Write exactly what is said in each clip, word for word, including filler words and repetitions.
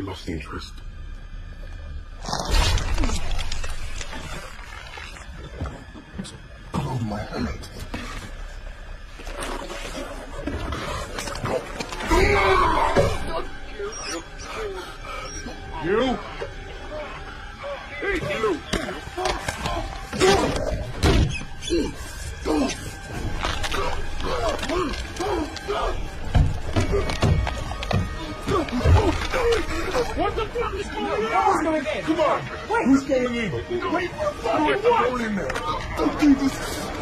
We lost interest. It's all over my head. You? Hey, you! What the fuck is going on? Who's going in? Come on! Wait! Who's going in? Wait, what? Go in there! Don't do this!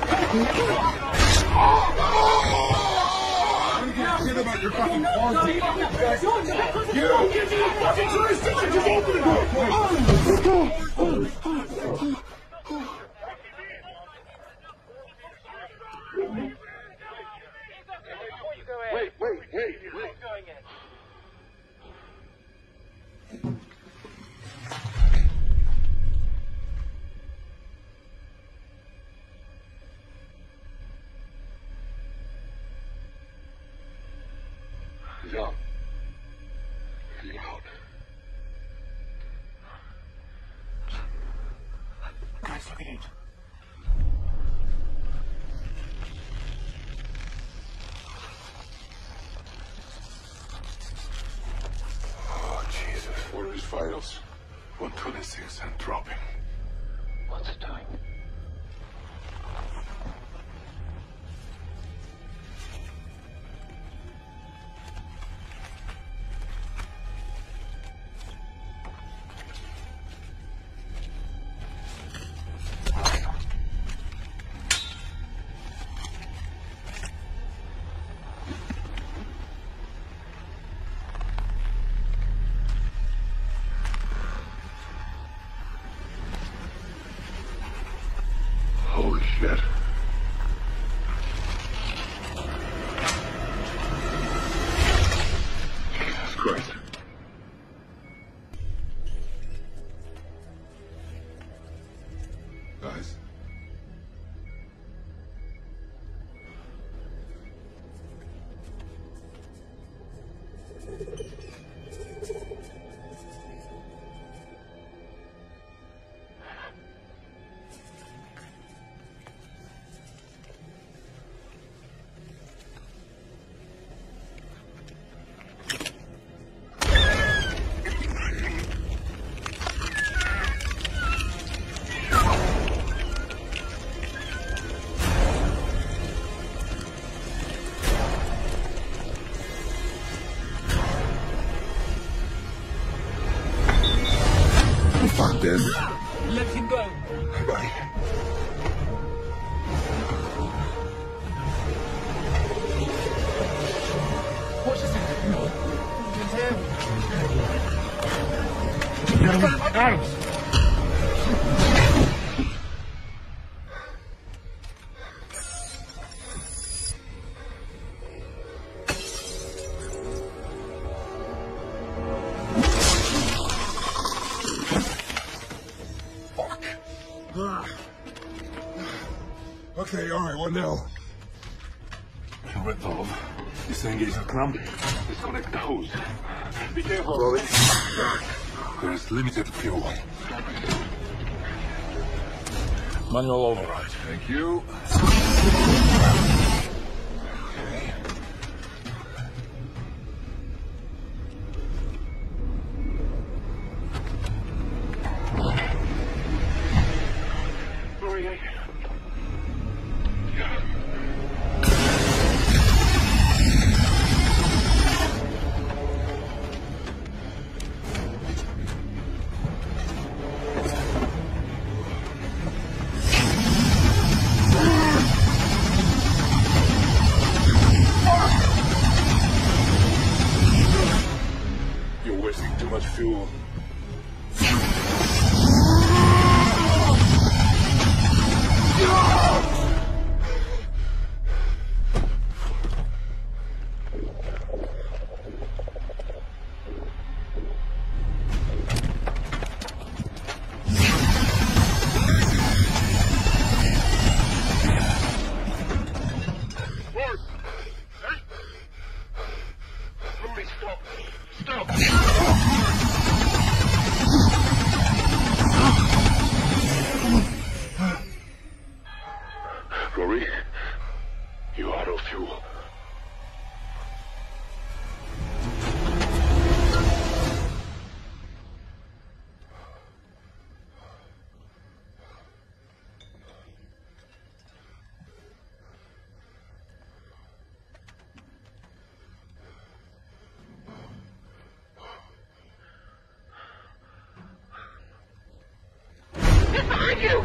Shit about your fucking party! Get out! Get your fucking jurisdiction! Just open the door! Wait, wait, wait, wait! John. He's out. Guys, look at it. Oh, Jesus. What are his vitals? one twenty-six and dropping. What's it doing? Holy shit. Jesus Christ. Guys. Fuck this. Let him go. Bye. Watch this. Adams! Okay, all right, what now? Resolve. Disengage the clamp. Disconnect the hose. Be careful. Slowly. There's limited fuel. Manual over. All right, thank you. Thank you!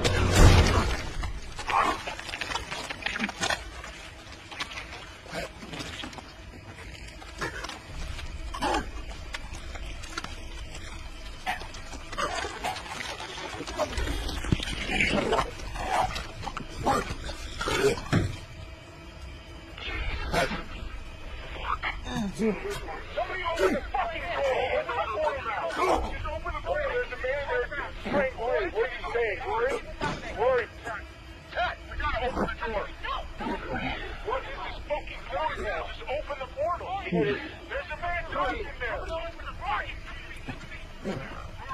Somebody open the fucking door! Open the door now! Just open the door! There's a man there. Frank, Rory, what are you saying? Rory? Rory? Ted, we gotta open the door! What is this fucking door now? Just open the portal! There's a man talking in there! Open the door!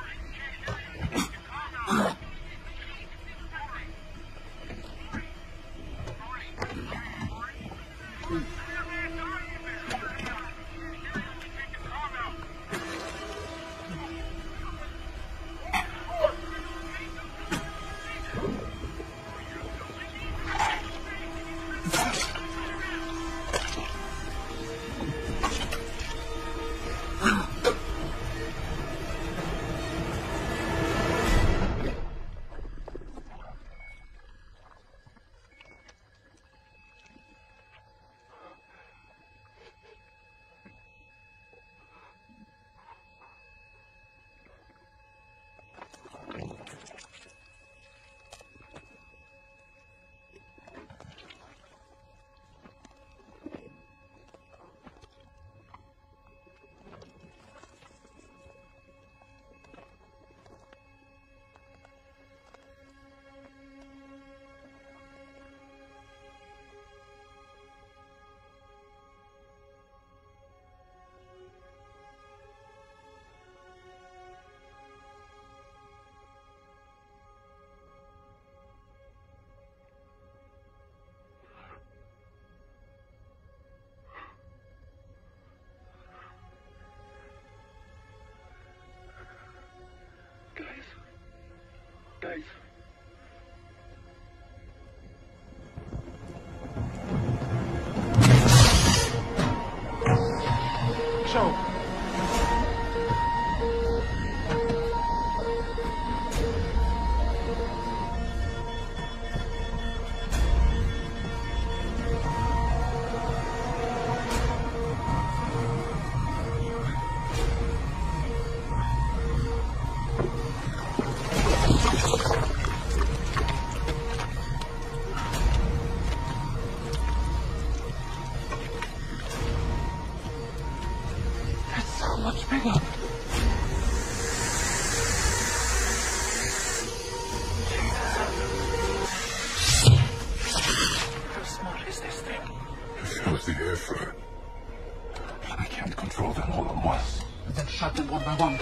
Guys. Show. Much bigger. How small is this thing? It fills the air for... I can't control them all at once. Then shut them one by one.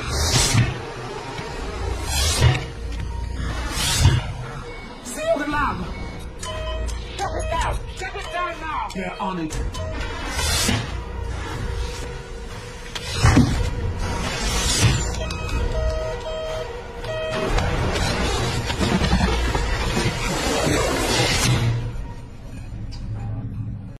Seal the lab! Shut it down! Shut it down now! They're on it.